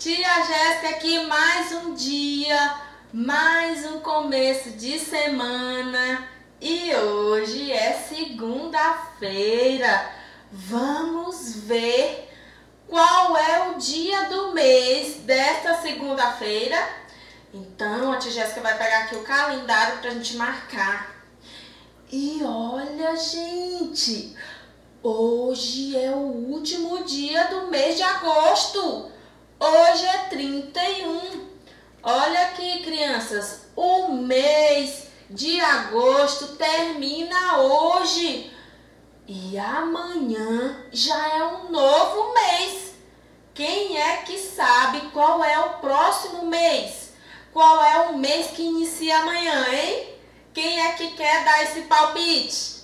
Tia Jéssica aqui, mais um dia, mais um começo de semana e hoje é segunda-feira. Vamos ver qual é o dia do mês desta segunda-feira. Então a tia Jéssica vai pegar aqui o calendário pra gente marcar. E olha, gente, hoje é o último dia do mês de agosto. Hoje é 31. Olha aqui, crianças, o mês de agosto termina hoje. E amanhã já é um novo mês. Quem é que sabe qual é o próximo mês? Qual é o mês que inicia amanhã, hein? Quem é que quer dar esse palpite?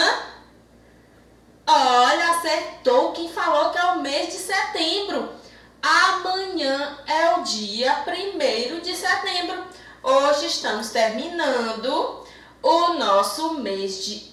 Olha, acertou quem falou que é o mês de setembro. Amanhã é o dia 1º de setembro. Hoje estamos terminando o nosso mês de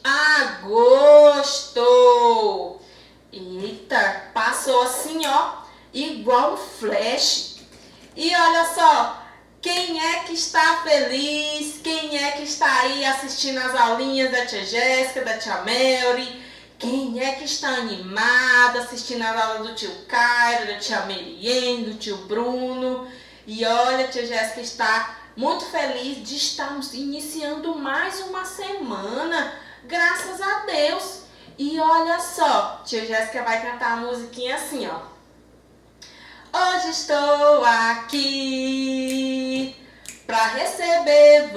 agosto. Eita, passou assim, ó, igual um flash. E olha só, quem é que está feliz? Quem é que está aí assistindo as aulinhas da tia Jéssica, da tia Mary? Quem é que está animado assistindo a aula do tio Cairo, da tia Meriene, do tio Bruno? E olha, a tia Jéssica está muito feliz de estarmos iniciando mais uma semana, graças a Deus. E olha só, tia Jéssica vai cantar a musiquinha assim, ó. Hoje estou aqui para receber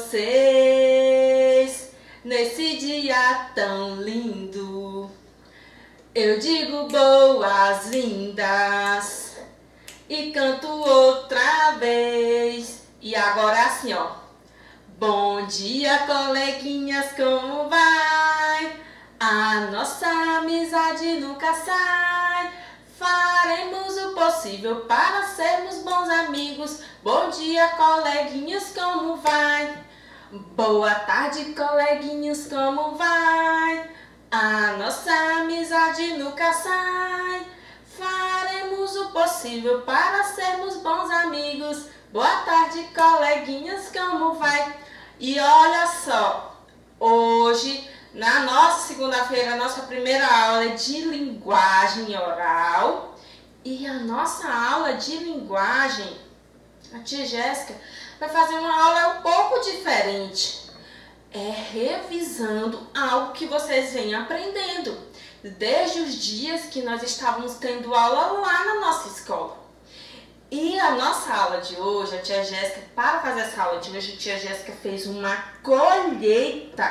vocês nesse dia tão lindo. Eu digo boas-vindas e canto outra vez. E agora é assim, ó. Bom dia, coleguinhas, como vai? A nossa amizade nunca sai. Faremos o possível para sermos bons amigos. Bom dia, coleguinhas, como vai? Boa tarde, coleguinhas, como vai? A nossa amizade nunca sai. Faremos o possível para sermos bons amigos. Boa tarde, coleguinhas, como vai? E olha só, hoje, na nossa segunda-feira, a nossa primeira aula é de linguagem oral. E a nossa aula de linguagem, a tia Jéssica vai fazer uma aula um pouco diferente. É revisando algo que vocês vêm aprendendo desde os dias que nós estávamos tendo aula lá na nossa escola. E a nossa aula de hoje, a tia Jéssica, para fazer essa aula de hoje, a tia Jéssica fez uma colheita.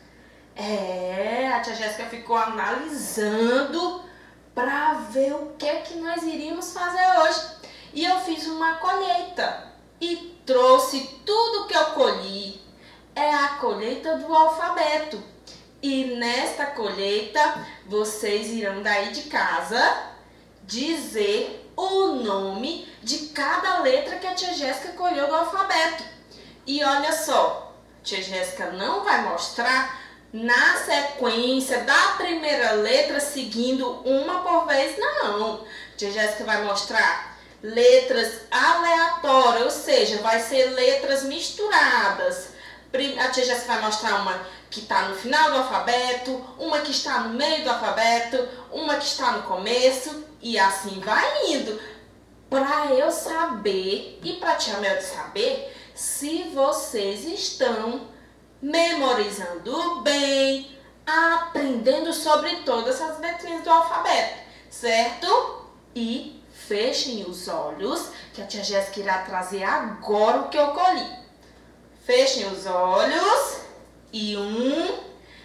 A tia Jéssica ficou analisando para ver o que é que nós iríamos fazer hoje. E eu fiz uma colheita e trouxe tudo que eu colhi. É a colheita do alfabeto. E nesta colheita, vocês irão daí de casa dizer o nome de cada letra que a tia Jéssica colheu do alfabeto. E olha só, a tia Jéssica não vai mostrar na sequência da primeira letra, seguindo uma por vez, não. A tia Jéssica vai mostrar letras aleatórias, ou seja, vai ser letras misturadas. A tia Jéssica vai mostrar uma que está no final do alfabeto, uma que está no meio do alfabeto, uma que está no começo, e assim vai indo. Para eu saber e para a tia Mel saber se vocês estão memorizando bem, aprendendo sobre todas as letrinhas do alfabeto, certo? E fechem os olhos, que a tia Jéssica irá trazer agora o que eu colhi. Fechem os olhos. E 1,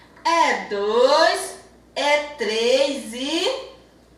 2, 3 e...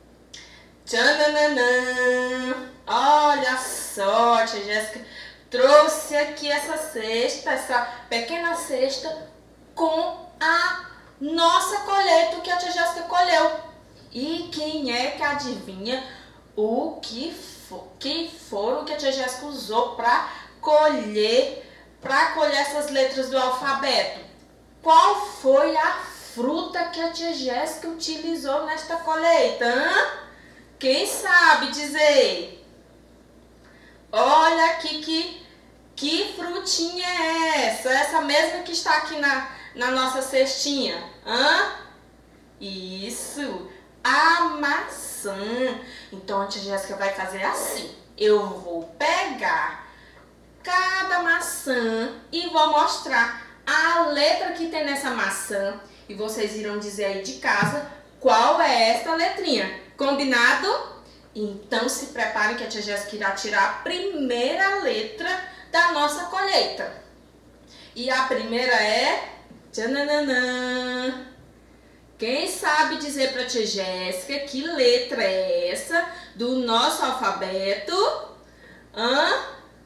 Tchananã! Olha só, a tia Jéssica trouxe aqui essa cesta, essa pequena cesta com a nossa colheita que a tia Jéssica colheu. E quem é que adivinha o que foram que a tia Jéssica usou para colher essas letras do alfabeto? Qual foi a fruta que a tia Jéssica utilizou nesta colheita? Quem sabe dizer? Olha aqui que frutinha é essa? Essa mesma que está aqui na nossa cestinha. Hã? Isso, a maçã. Então a tia Jéssica vai fazer assim. Eu vou pegar cada maçã e vou mostrar a letra que tem nessa maçã. E vocês irão dizer aí de casa qual é esta letrinha. Combinado? Então se preparem que a tia Jéssica irá tirar a primeira letra da nossa colheita. E a primeira é... Tchananã. Quem sabe dizer para a tia Jéssica que letra é essa do nosso alfabeto? Hã?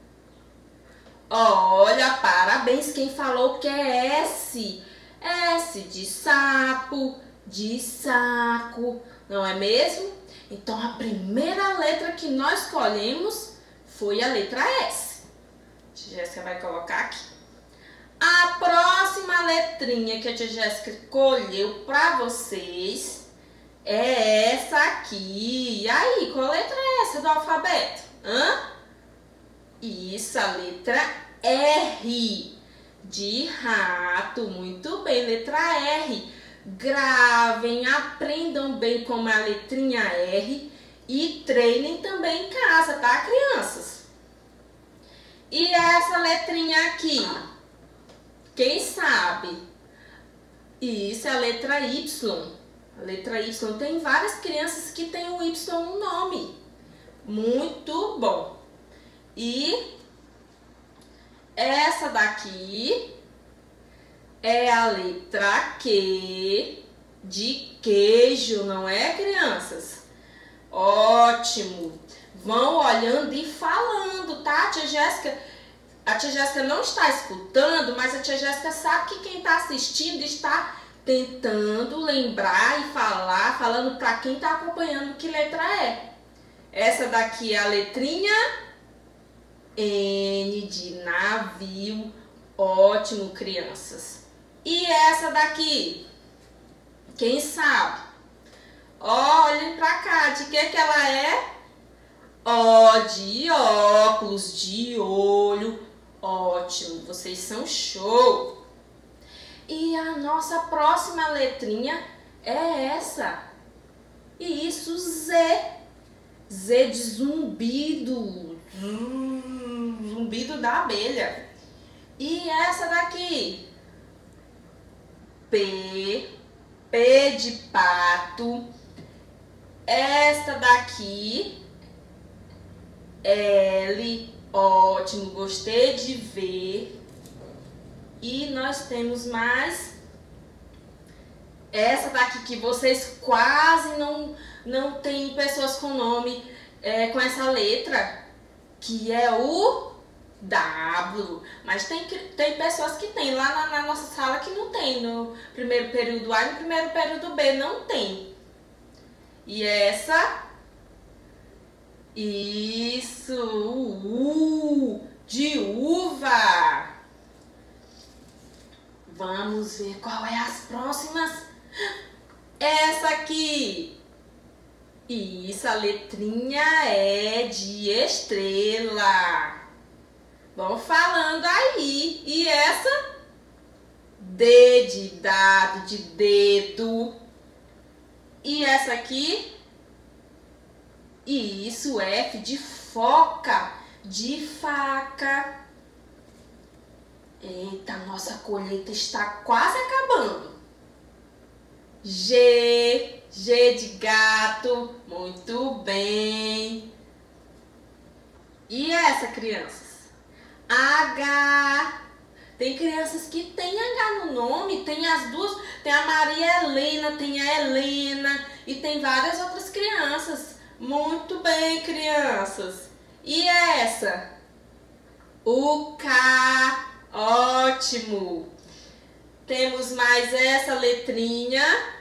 Olha, parabéns quem falou que é S. S de sapo, de saco, não é mesmo? Então a primeira letra que nós escolhemos foi a letra S. A tia Jéssica vai colocar aqui. A próxima letrinha que a tia Jéssica escolheu para vocês é essa aqui. E aí, qual letra é essa do alfabeto? Hã? Isso, a letra R. De rato. Muito bem, letra R. Gravem, aprendam bem como é a letrinha R e treinem também em casa, tá, crianças? E essa letrinha aqui? Quem sabe? Isso é a letra Y. A letra Y tem várias crianças que tem o Y no nome. Muito bom. E essa daqui é a letra Q de queijo, não é, crianças? Ótimo. Vão olhando e falando, tá, tia Jéssica? A tia Jéssica não está escutando, mas a tia Jéssica sabe que quem está assistindo está tentando lembrar e falar, falando para quem está acompanhando que letra é. Essa daqui é a letrinha N de navio. Ótimo, crianças. E essa daqui? Quem sabe? Olhem para cá, de que ela é? Ó, de óculos, de olho. Ótimo, vocês são show! E a nossa próxima letrinha é essa. E isso, Z. Z de zumbido. Zumbido da abelha. E essa daqui? P. P de pato. Esta daqui? L. Ótimo, gostei de ver. E nós temos mais essa daqui que vocês quase não tem pessoas com nome com essa letra, que é o W. Mas tem pessoas que tem. Lá na nossa sala que não tem. No primeiro período A e no primeiro período B não tem. E essa... Isso, de uva. Vamos ver qual é as próximas. Essa aqui. Isso, a letrinha é de estrela. Vamos falando aí. E essa? D de dado, de dedo. E essa aqui? Isso, F de foca, de faca. Eita, nossa colheita está quase acabando. G de gato. Muito bem. E essa, crianças? H. Tem crianças que tem H no nome, tem as duas, tem a Maria Helena, tem a Helena e tem várias outras crianças. Muito bem, crianças. E essa? O K. Ótimo. Temos mais essa letrinha.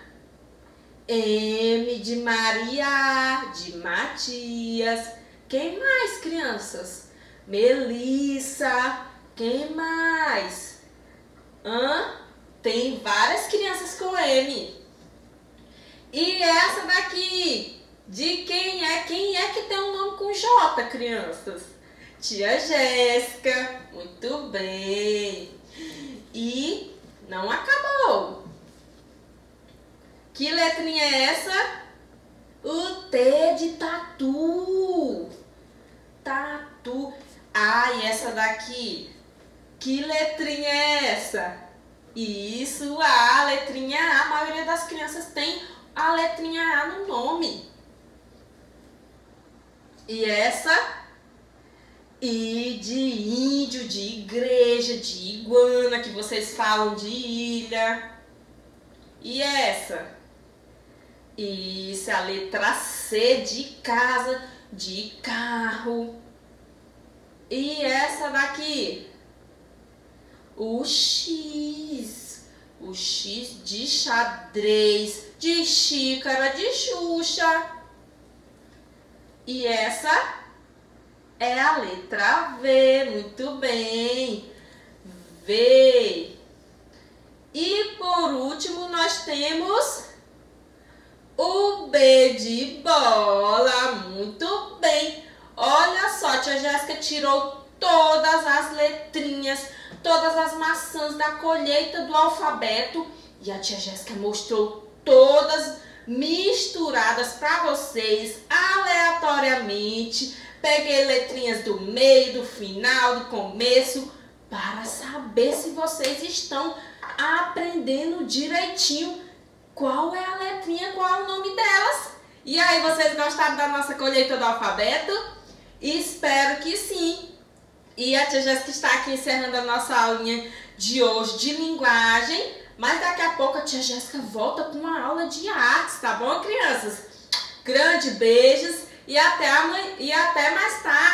M de Maria, de Matias. Quem mais, crianças? Melissa. Quem mais? Tem várias crianças com M. E essa daqui? De quem é? Quem é que tem um nome com J, crianças? Tia Jéssica, muito bem. E não acabou. Que letrinha é essa? O T de tatu. Tatu. Ah, e essa daqui? Que letrinha é essa? Isso, a letrinha A. A maioria das crianças tem a letrinha A no nome. E essa? I de índio, de igreja, de iguana, que vocês falam de ilha. E essa? Isso, a letra C de casa, de carro. E essa daqui? O X de xadrez, de xícara, de Xuxa. E essa é a letra V, muito bem, V. E por último nós temos o B de bola, muito bem. Olha só, tia Jéssica tirou todas as letrinhas, todas as maçãs da colheita do alfabeto e a tia Jéssica mostrou todas misturadas para vocês aleatoriamente. Peguei letrinhas do meio, do final, do começo para saber se vocês estão aprendendo direitinho qual é a letrinha, qual é o nome delas. E aí, vocês gostaram da nossa colheita do alfabeto? Espero que sim. E a tia Jéssica está aqui encerrando a nossa aulinha de hoje de linguagem. Mas daqui a pouco a tia Jéssica volta com uma aula de artes, tá bom, crianças? Grande beijos e até mais tarde.